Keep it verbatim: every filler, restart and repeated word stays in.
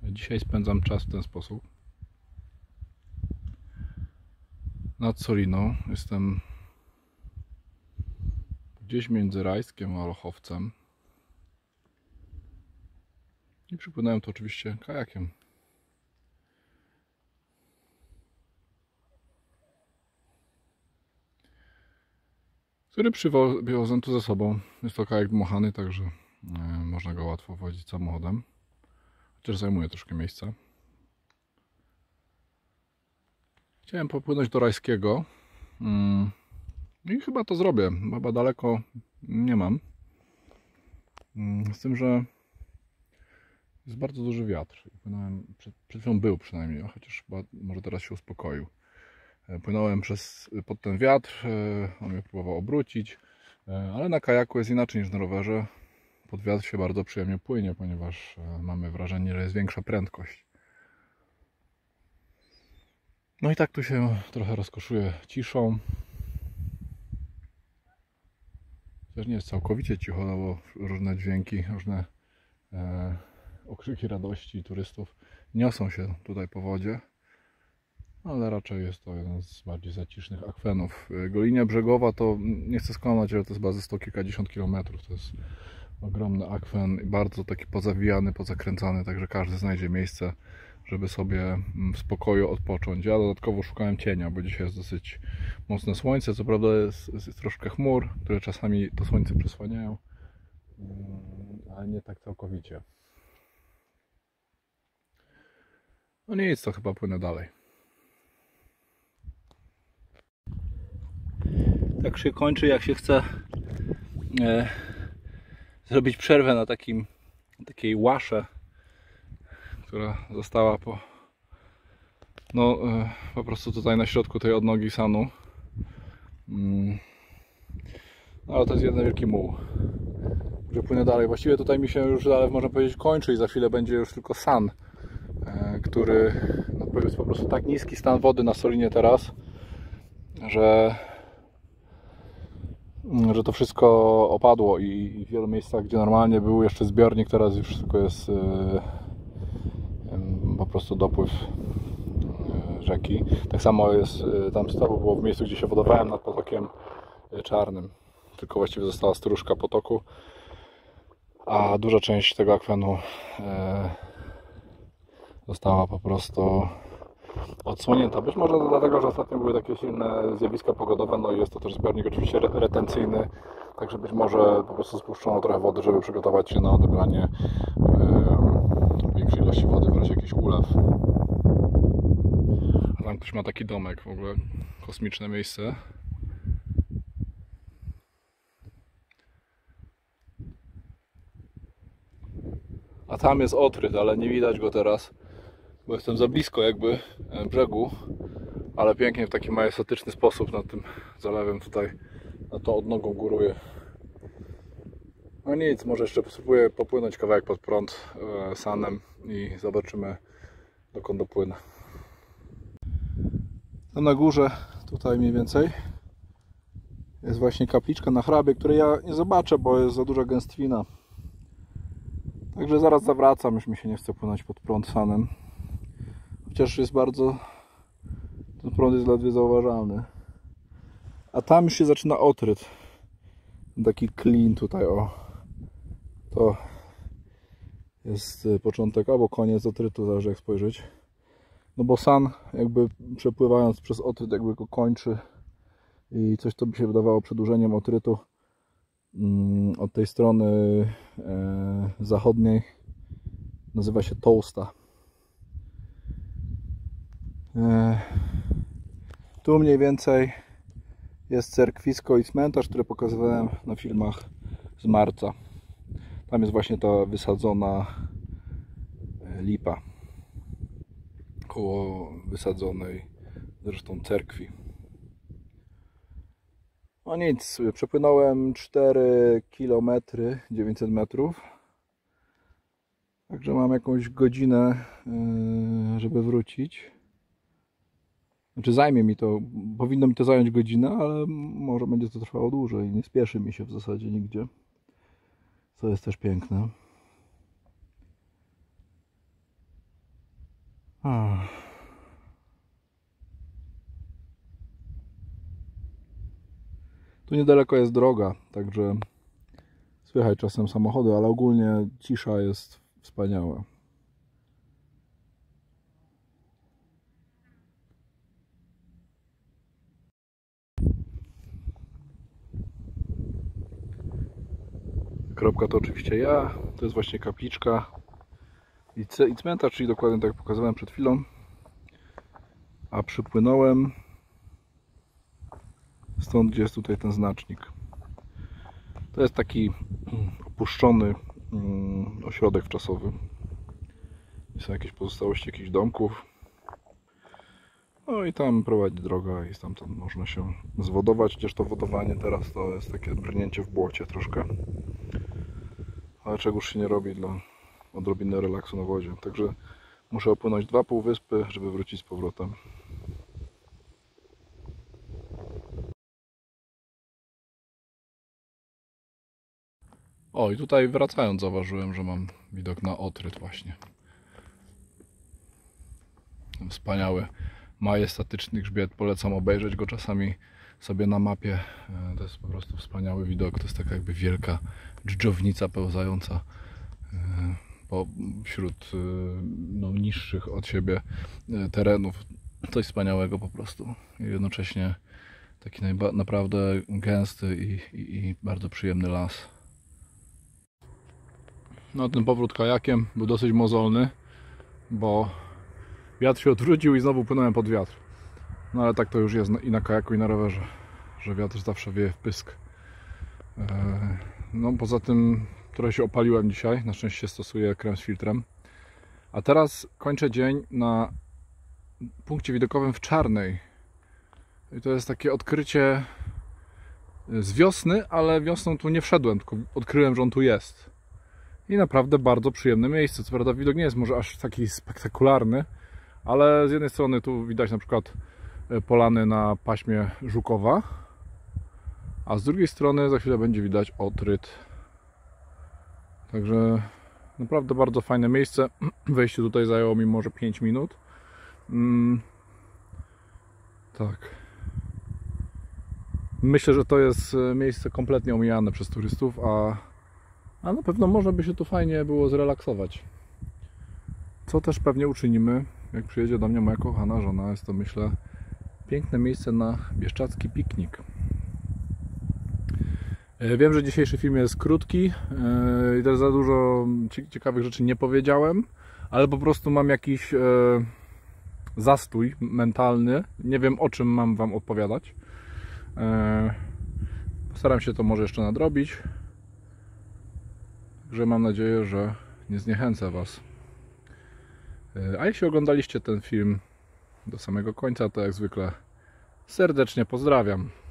Dzisiaj spędzam czas w ten sposób. Nad Soliną jestem gdzieś między Rajskiem a Lochowcem. I przypłynąłem to oczywiście kajakiem. Który przywiozłem tu ze sobą. Jest to kajak dmuchany, także można go łatwo wozić samochodem. Chociaż zajmuje troszkę miejsca. Chciałem popłynąć do Rajskiego. I chyba to zrobię. Chyba daleko nie mam. Z tym, że jest bardzo duży wiatr. Płynąłem, przed, przed chwilą był przynajmniej, chociaż chyba może teraz się uspokoił. Płynąłem przez, pod ten wiatr, on mnie próbował obrócić, ale na kajaku jest inaczej niż na rowerze. Pod wiatr się bardzo przyjemnie płynie, ponieważ mamy wrażenie, że jest większa prędkość. No i tak tu się trochę rozkoszuję ciszą. Też nie jest całkowicie cicho, no bo różne dźwięki, różne e, okrzyki radości turystów niosą się tutaj po wodzie. Ale raczej jest to jeden z bardziej zacisznych akwenów. Golinia Brzegowa to, nie chcę skłamać, ale to jest chyba ze sto kilkadziesiąt kilometrów. To jest ogromny akwen, bardzo taki pozawijany, pozakręcany, także każdy znajdzie miejsce, żeby sobie w spokoju odpocząć. Ja dodatkowo szukałem cienia, bo dzisiaj jest dosyć mocne słońce. Co prawda jest, jest troszkę chmur, które czasami to słońce przysłaniają, ale nie tak całkowicie. No nic, to chyba płynę dalej. Tak się kończy, jak się chce e, zrobić przerwę na takim, takiej łasze, która została po, no, e, po prostu tutaj na środku tej odnogi Sanu. Mm. No, ale to jest jeden wielki muł. Że płynę dalej. Właściwie tutaj mi się już dalej, można powiedzieć, kończy i za chwilę będzie już tylko San, e, który no, jest po prostu tak niski stan wody na Solinie teraz, że że to wszystko opadło i w wielu miejscach, gdzie normalnie był jeszcze zbiornik, teraz już tylko jest po prostu dopływ rzeki. Tak samo jest tam z tobą, było w miejscu, gdzie się wodowałem nad Potokiem Czarnym. Tylko właściwie została stróżka potoku, a duża część tego akwenu została po prostu odsłonięta. Być może to dlatego, że ostatnio były takie silne zjawiska pogodowe, no i jest to też zbiornik oczywiście retencyjny, także być może po prostu spuszczono trochę wody, żeby przygotować się na odebranie yy, większej ilości wody w razie jakichś ulew. A tam ktoś ma taki domek, w ogóle kosmiczne miejsce. A tam jest Otryt, ale nie widać go teraz, bo jestem za blisko jakby brzegu, ale pięknie w taki majestatyczny sposób nad tym zalewem tutaj, nad tą odnogą góruje. No nic, może jeszcze spróbuję popłynąć kawałek pod prąd e, Sanem i zobaczymy, dokąd dopłynę. Tam na górze, tutaj mniej więcej, jest właśnie kapliczka na hrabie, której ja nie zobaczę, bo jest za duża gęstwina. Także zaraz zawracam, już mi się nie chce płynąć pod prąd Sanem. Chociaż jest bardzo... ten prąd jest ledwie zauważalny. A tam już się zaczyna Otryt. Taki klin tutaj, o. To jest początek albo koniec Otrytu, zależy jak spojrzeć. No bo San jakby przepływając przez Otryt jakby go kończy. I coś to by się wydawało przedłużeniem Otrytu od tej strony e, zachodniej. Nazywa się Tołsta. E, tu mniej więcej jest cerkwisko i cmentarz, które pokazywałem na filmach z marca. Tam jest właśnie ta wysadzona lipa koło wysadzonej zresztą cerkwi. No nic, przepłynąłem cztery kilometry, dziewięćset metrów. Także mam jakąś godzinę, żeby wrócić. Znaczy zajmie mi to, powinno mi to zająć godzinę, ale może będzie to trwało dłużej. Nie spieszy mi się w zasadzie nigdzie, co jest też piękne. Tu niedaleko jest droga, także słychać czasem samochody, ale ogólnie cisza jest wspaniała. Kropka to oczywiście ja, to jest właśnie kapliczka i, i cmentarz, czyli dokładnie tak jak pokazywałem przed chwilą. A przypłynąłem stąd, gdzie jest tutaj ten znacznik. To jest taki opuszczony ośrodek wczasowy. Są jakieś pozostałości jakichś domków. No i tam prowadzi droga i stamtąd można się zwodować, chociaż to wodowanie teraz to jest takie brnięcie w błocie troszkę. Ale czegoż się nie robi dla odrobiny relaksu na wodzie. Także muszę opłynąć dwa półwyspy, żeby wrócić z powrotem. O, i tutaj wracając zauważyłem, że mam widok na Otryt właśnie. Ten wspaniały, majestatyczny grzbiet. Polecam obejrzeć go czasami sobie na mapie. To jest po prostu wspaniały widok. To jest taka jakby wielka dżdżownica pełzająca po, wśród no, niższych od siebie terenów. Coś wspaniałego po prostu. I jednocześnie taki naprawdę gęsty i, i, i bardzo przyjemny las. No, ten powrót kajakiem był dosyć mozolny, bo wiatr się odwrócił i znowu płynąłem pod wiatr. No ale tak to już jest i na kajaku, i na rowerze, że wiatr zawsze wieje w pysk. No poza tym trochę się opaliłem dzisiaj, na szczęście stosuję krem z filtrem. A teraz kończę dzień na punkcie widokowym w Czarnej. I to jest takie odkrycie z wiosny, ale wiosną tu nie wszedłem, tylko odkryłem, że on tu jest. I naprawdę bardzo przyjemne miejsce. Co prawda widok nie jest może aż taki spektakularny, ale z jednej strony tu widać na przykład polany na paśmie Żukowa, a z drugiej strony za chwilę będzie widać Otryt. Także naprawdę bardzo fajne miejsce. Wejście tutaj zajęło mi może pięć minut. Mm, tak. Myślę, że to jest miejsce kompletnie omijane przez turystów, a, a na pewno można by się tu fajnie było zrelaksować. Co też pewnie uczynimy, jak przyjedzie do mnie moja kochana żona. Jest to, myślę, piękne miejsce na bieszczadzki piknik. Wiem, że dzisiejszy film jest krótki i też za dużo ciekawych rzeczy nie powiedziałem, ale po prostu mam jakiś zastój mentalny. Nie wiem, o czym mam Wam opowiadać. Postaram się to może jeszcze nadrobić. Także mam nadzieję, że nie zniechęcę Was. A jeśli oglądaliście ten film do samego końca, to jak zwykle serdecznie pozdrawiam.